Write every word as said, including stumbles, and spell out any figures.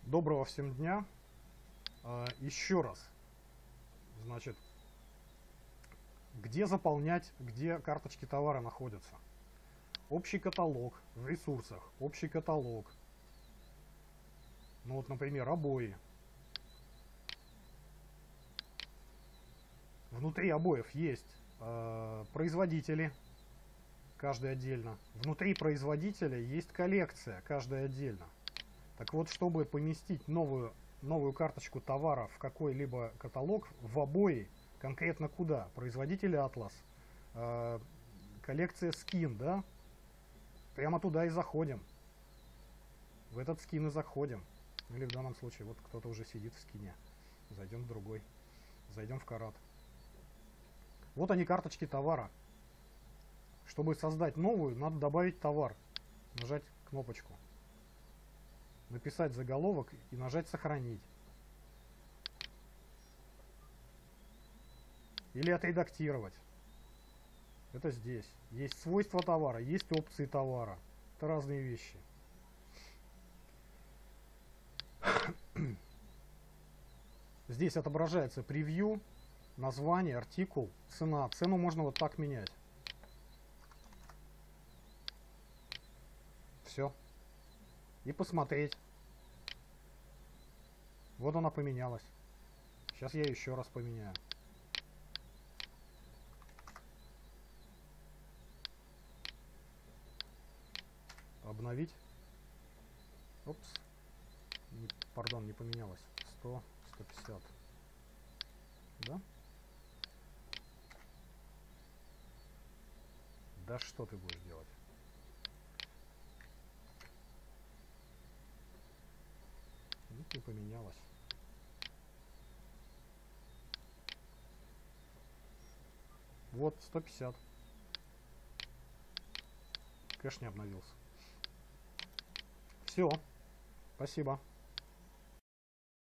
Доброго всем дня. А, еще раз. Значит, где заполнять, где карточки товара находятся? Общий каталог в ресурсах. Общий каталог. Ну вот, например, обои. Внутри обоев есть э, производители, каждый отдельно. Внутри производителя есть коллекция, каждая отдельно. Так вот, чтобы поместить новую, новую карточку товара в какой-либо каталог, в обои, конкретно куда? Производитель Atlas, э, коллекция скин, да? Прямо туда и заходим. В этот скин и заходим. Или в данном случае, вот кто-то уже сидит в скине. Зайдем в другой. Зайдем в Карат. Вот они, карточки товара. Чтобы создать новую, надо добавить товар. Нажать кнопочку. Написать заголовок и нажать «Сохранить». Или отредактировать. Это здесь. Есть свойства товара, есть опции товара. Это разные вещи. Здесь отображается превью, название, артикул, цена. Цену можно вот так менять. Все. И посмотреть. Вот она поменялась. Сейчас я еще раз поменяю. Обновить. Опс. Не, пардон, не поменялось. сто, сто пятьдесят. Да? Да что ты будешь делать? Ну, не поменялось. Вот, сто пятьдесят. Кэш не обновился. Все. Спасибо.